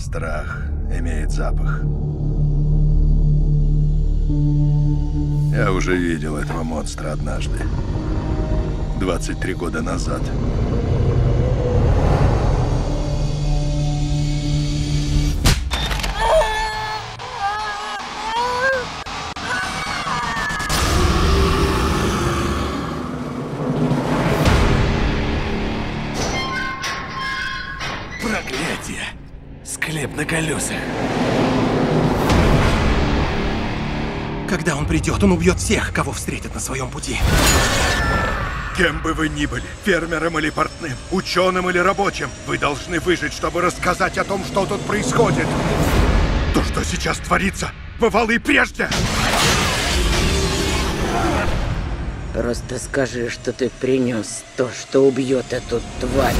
Страх имеет запах. Я уже видел этого монстра однажды. 23 года назад. Проклятие! Склеп на колесах. Когда он придет, он убьет всех, кого встретит на своем пути. Кем бы вы ни были, фермером или портным, ученым или рабочим, вы должны выжить, чтобы рассказать о том, что тут происходит. То, что сейчас творится, бывало и прежде. Просто скажи, что ты принес то, что убьет эту тварь.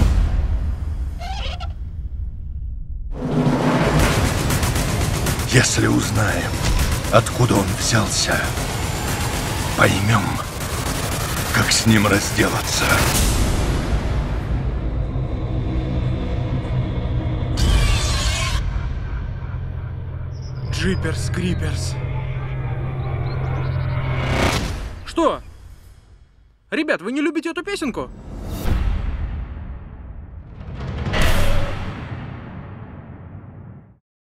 Если узнаем, откуда он взялся, поймем, как с ним разделаться. Джиперс Криперс. Что? Ребят, вы не любите эту песенку?